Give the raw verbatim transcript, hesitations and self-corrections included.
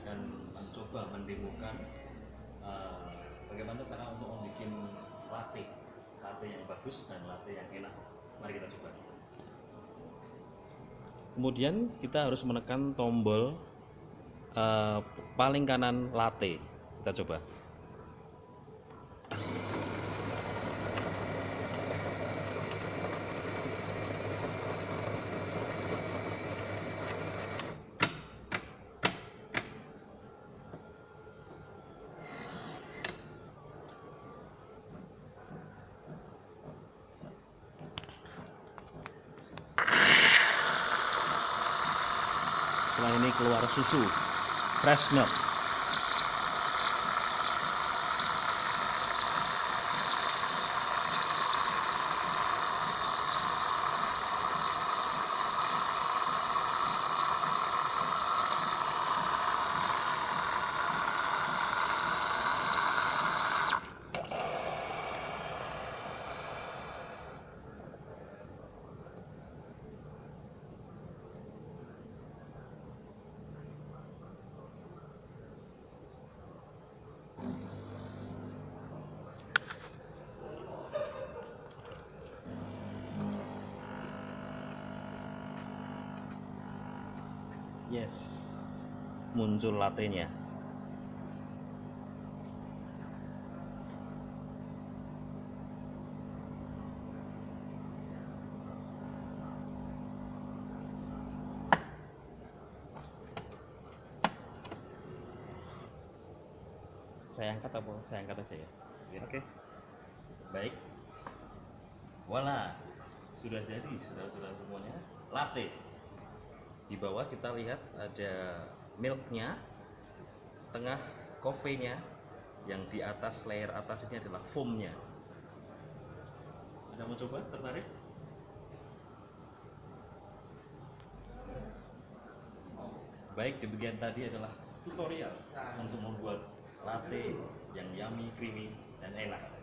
akan mencoba mendemokan uh, bagaimana cara untuk membuat latte latte yang bagus dan latte yang enak. Mari kita coba. Kemudian kita harus menekan tombol uh, paling kanan latte. Kita coba. Setelah ini keluar susu fresh milk. Yes, muncul latenya. Saya angkat apa? Saya angkat aja ya. Oke. Okay. Baik. Voila, sudah jadi, saudara-saudara semuanya, latte. Di bawah kita lihat ada milknya, tengah coffee-nya, yang di atas layer atas ini adalah foamnya. Anda mau coba? Tertarik? Baik, di bagian tadi adalah tutorial untuk membuat latte yang yummy, creamy, dan enak.